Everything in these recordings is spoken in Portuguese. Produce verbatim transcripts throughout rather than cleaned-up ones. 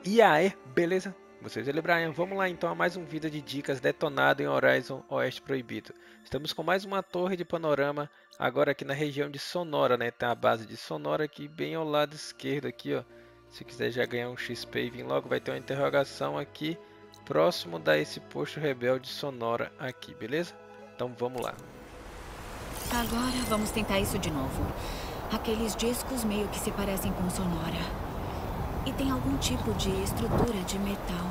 E aí, beleza? Vocês, ele Brian, vamos lá então a mais um vídeo de dicas detonado em Horizon Oeste Proibido. Estamos com mais uma torre de panorama, agora aqui na região de Sonora, né? Tem a base de Sonora aqui bem ao lado esquerdo aqui, ó. Se quiser já ganhar um X P e vir logo, vai ter uma interrogação aqui, próximo da esse posto rebelde Sonora aqui, beleza? Então vamos lá. Agora vamos tentar isso de novo. Aqueles discos meio que se parecem com Sonora. E tem algum tipo de estrutura de metal.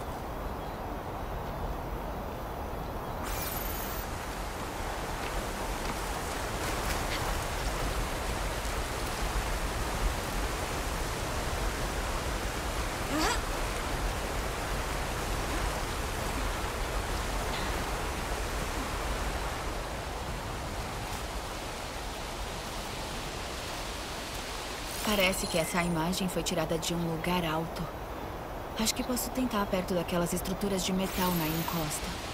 Parece que essa imagem foi tirada de um lugar alto. Acho que posso tentar perto daquelas estruturas de metal na encosta.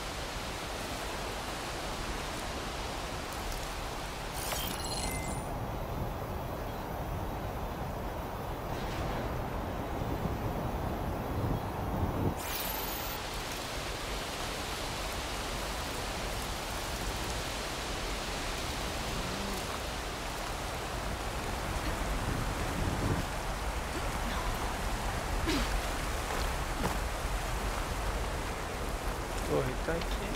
Torre tá aqui.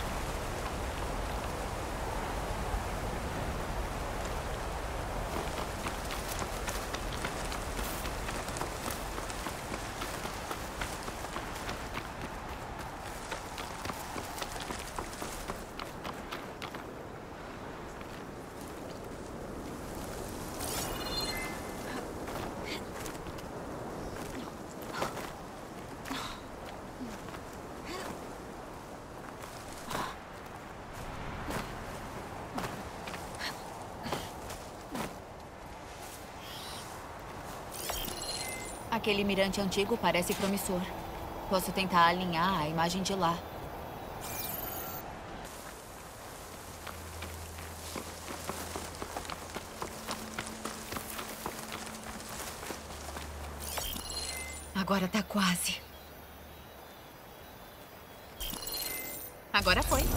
Aquele mirante antigo parece promissor. Posso tentar alinhar a imagem de lá. Agora tá quase. Agora foi.